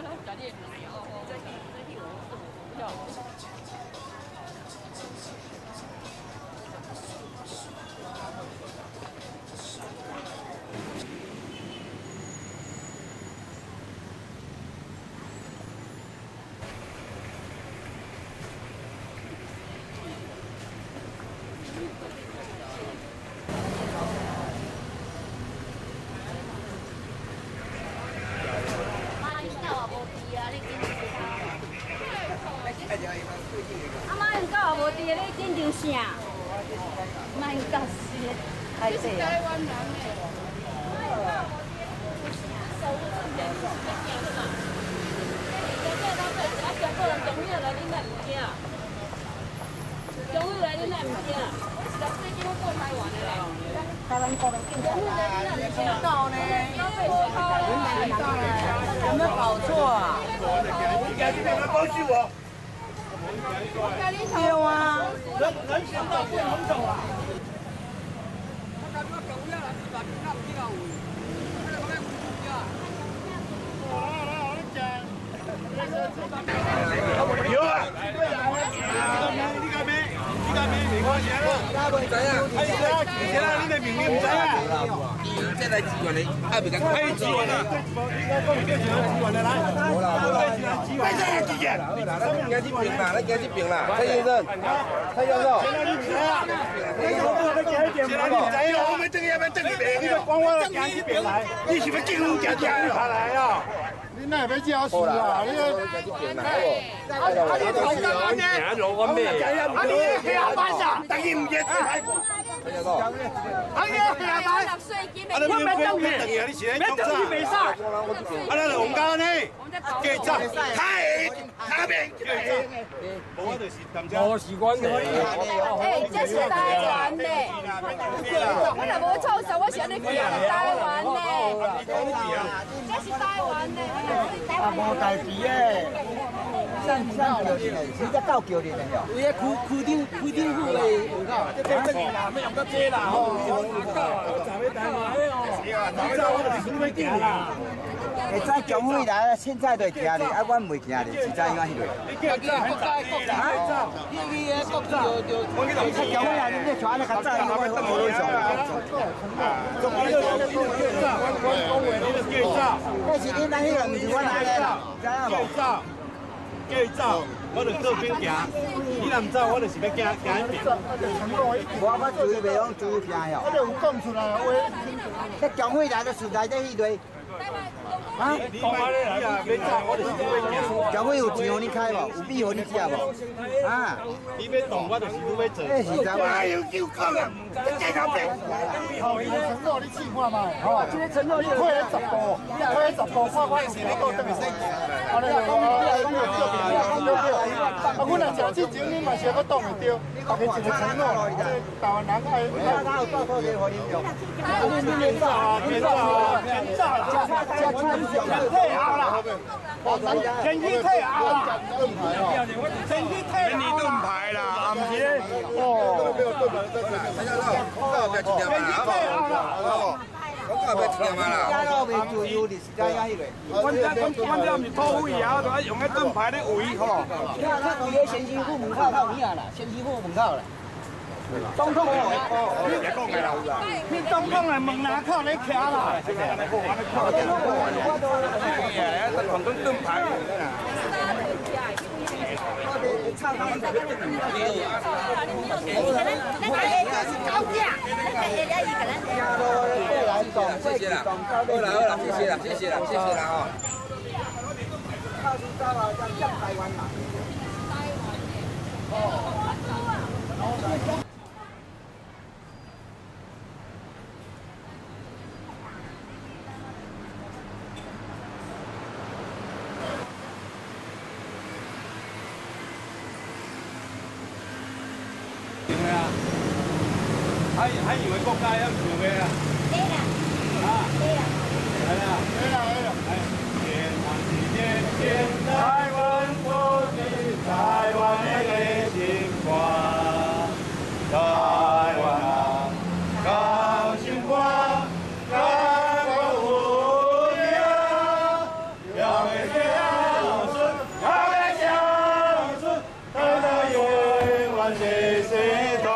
啊妈，因狗也无伫，你紧张啥？妈，因狗死，太济啊！台湾人诶。中午来，你哪唔惊？我是最近我过台湾的啦。台湾过来警察啦，你知道呢？有没有搞错啊？ 你赶紧给他包庇我。 有啊。 人行道不能走啊。有啊。你干咩？你干咩？没花钱了？唔知啊。哎呀，以前啊，你的名你唔知啊？ 即係支援你，啊，未緊。 可以支援的，應該講最喜歡支援的來。好啦，最喜歡支援。快點支援！ 你驚支病啦，你驚支病啦，蔡先生，蔡教授。 現在你知啊？你有冇得驚一點？現在你知啊？我們等下要等你病，你個光我驚支病來，你是不是進入家家下來啊？你那要叫死啊！你個驚支病來，啊你頭先講咩？啊你下班咋？等於唔見太過。啊你下班。啊你唔等於等於你是喺做啥？比賽。啊你龍家呢？記者，太平。我就是淡江。我是關嘅。 哎，這是台灣的。我若無操守，我是安尼講台灣的。這是台灣的。 啊，無代志誒，上叫人誒，你只狗叫人誒哟。有迄區長府誒門口，即係正義啦，咩用得遮啦吼，站喺大馬咧哦，你走我就是要行啦。會知強會來，凊彩就行咧，啊，阮袂行咧，是知影迄類。 你叫走，走， 你誒國就，強會啊，你咧傳咧較早，我無咧上。但是你那迄個毋是我來的啦，知影無？ 叫伊走，我就做兵行。你若唔走，我就是要行一遍。 我注意袂用注意行哟。我就有講出來話，迄強會來的時代在迄類。啊！ 你啊，要走，我就是要行。 強會有錢互你開無？有米互你食無？啊！ 你要動，我就是要做。 誒是怎啊？ 要講啊！這個病。 好，伊個承諾你試看嘛，吼，這個承諾你開了10步，開了10步，看有幾多對唔對？啊，你講啊，阮若食之前，你嘛是個當會對，大家一個承諾，台灣人愛。 哪有多少年互你用？ 你走啊，你走啊，你走啦，退後啦，天氣退後啦，天氣退後啦， 盾牌啦，啊唔是咧， 哦，天氣退後啦。 我袂聽嘛啦。 家佬袂注意，你是知影迄個。 阮這毋是土匪啊，就愛用迄盾牌咧圍吼。 你看，他圍喺前清府門口較有影啦，前清府門口啦。總統哦， 你總統來問哪靠你徛啦？ 同盾盾牌。 謝謝啦，好啦，謝謝啦哦。 靠近到了，叫台灣嘛。 還以為國家要做咩啊？對啦，啊，對啦，來啦，來啦，來啦，來！天台灣國際，台灣的情話，台灣啊，高興話，高雄有呀，要會這樣。 谢谢他。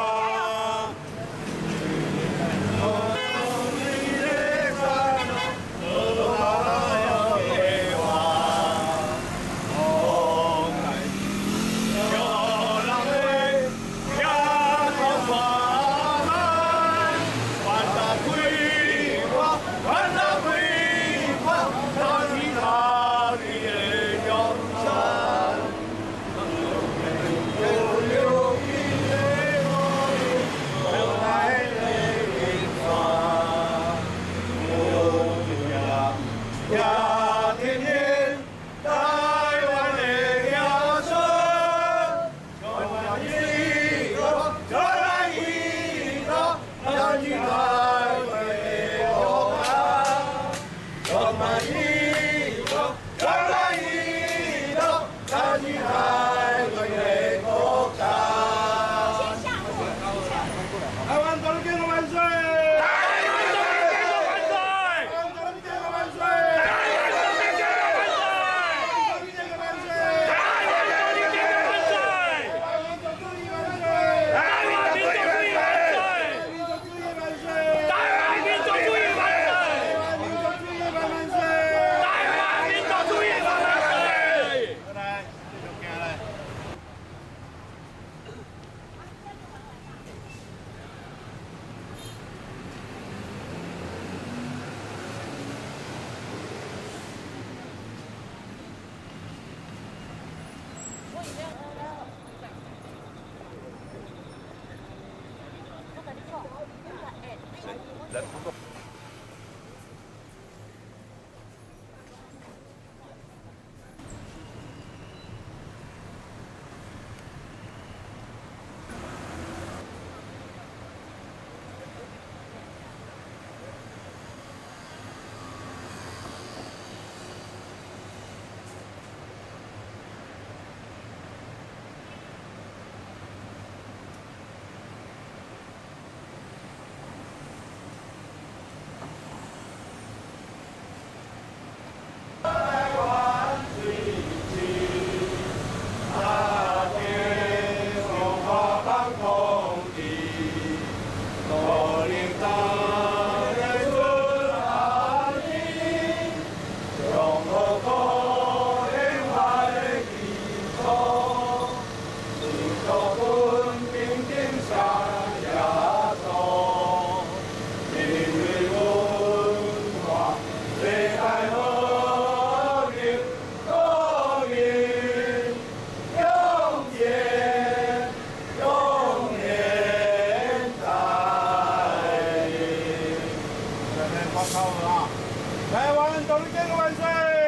台湾独立建国万岁！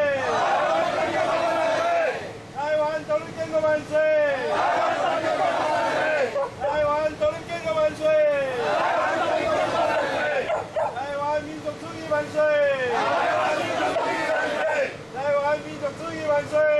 台湾独立建国万岁！台湾独立建国万岁！台湾民族主义万岁！台湾民族主义万岁！